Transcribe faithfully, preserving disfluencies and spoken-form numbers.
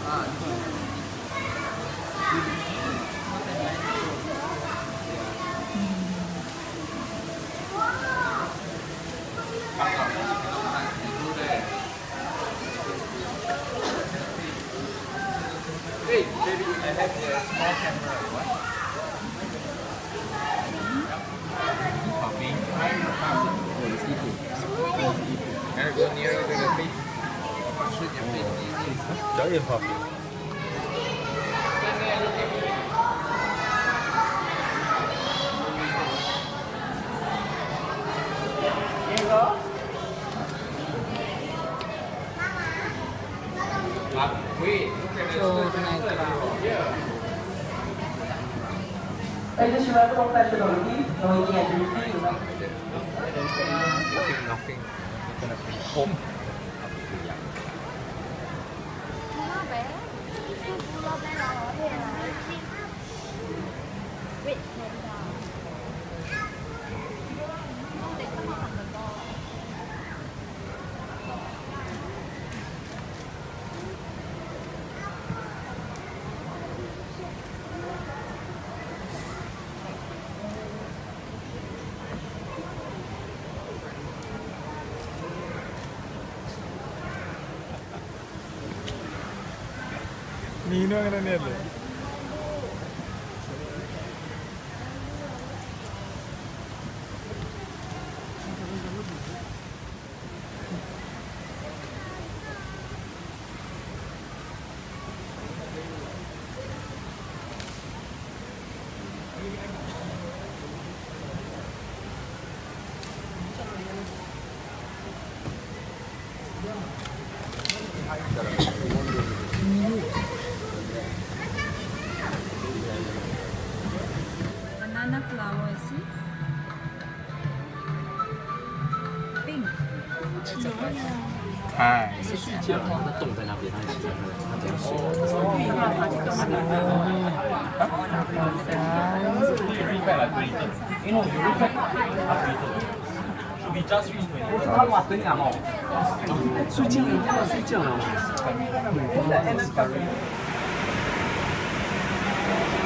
Hey, baby, I have a small camera. What? Coffee. Gotta go nearer to the face. Shoot your face. Giant coffee. Wait, look at this. Đây là chúng ta có tay cho đầu đi, rồi nhẹ đi đi rồi. Knocking, knocking. Gonna be home. Nó bé, sư phụ lo bé nó nói thế là Wait, này là không để nó học được đâu. Nino ang nangyari. Banana flower, see? Pink. 嗨， 是睡觉，它洞在那边，它起来，它怎么睡？睡觉，它睡觉了。